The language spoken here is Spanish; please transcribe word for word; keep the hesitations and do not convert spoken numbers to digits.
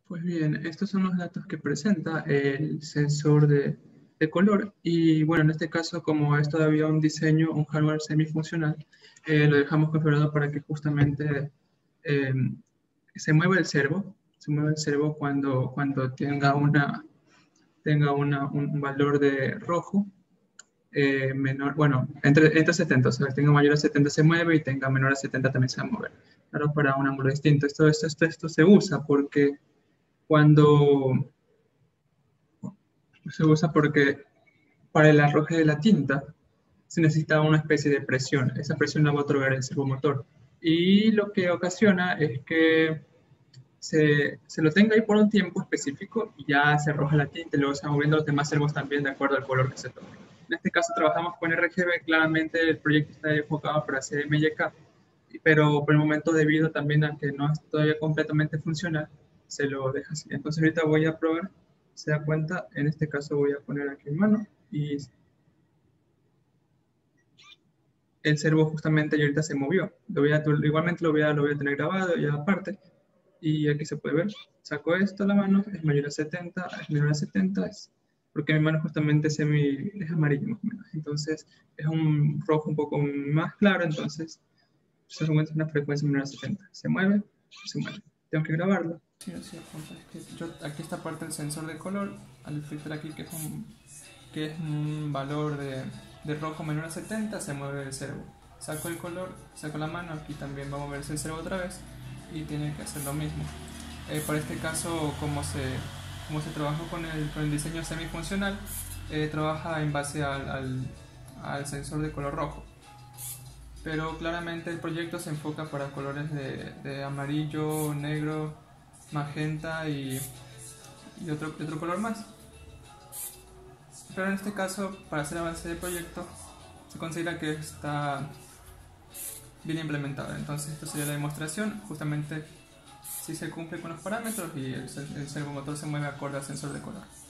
Pues bien, estos son los datos que presenta el sensor de, de color y bueno, en este caso como es todavía un diseño, un hardware semifuncional, eh, lo dejamos configurado para que justamente eh, se mueva el servo, se mueva el servo cuando, cuando tenga, una, tenga una, un valor de rojo eh, menor, bueno, entre, entre setenta, o sea, que tenga mayor a setenta se mueve y tenga menor a setenta también se va a mover, claro, para un ángulo distinto. Esto, esto, esto, esto se usa porque cuando se usa porque para el arroje de la tinta se necesita una especie de presión. Esa presión la va a otorgar el servomotor. Y lo que ocasiona es que se, se lo tenga ahí por un tiempo específico y ya se arroja la tinta y luego se van moviendo los demás servos también de acuerdo al color que se tome. En este caso trabajamos con R G B, claramente el proyecto está enfocado para hacer M Y K, pero por el momento debido también a que no es todavía completamente funcional, se lo deja así. Entonces ahorita voy a probar, se da cuenta, en este caso voy a poner aquí en mano y el servo justamente y ahorita se movió. Lo voy a, igualmente lo voy, a, lo voy a tener grabado ya aparte y aquí se puede ver. Saco esto a la mano, es mayor a setenta, es menor a setenta, es, porque mi mano justamente semi, es amarillo más o menos. Entonces es un rojo un poco más claro, entonces se encuentra una frecuencia menor a setenta. Se mueve, se mueve. Tengo que grabarlo. Sí, sí, apunta. Es que yo, aquí está parte del sensor de color, al filtrar aquí que es un, que es un valor de, de rojo menor a setenta, se mueve el servo. Saco el color, saco la mano, aquí también va a moverse el servo otra vez y tiene que hacer lo mismo. Eh, para este caso, como se, como se trabajó con el, con el diseño semifuncional, eh, trabaja en base al, al, al sensor de color rojo. Pero claramente el proyecto se enfoca para colores de, de amarillo, negro, magenta y, y otro, otro color más. Pero en este caso, para hacer avance del proyecto, se considera que está bien implementado. Entonces, esto sería la demostración. Justamente si se cumple con los parámetros y el, el servomotor se mueve acorde al sensor de color.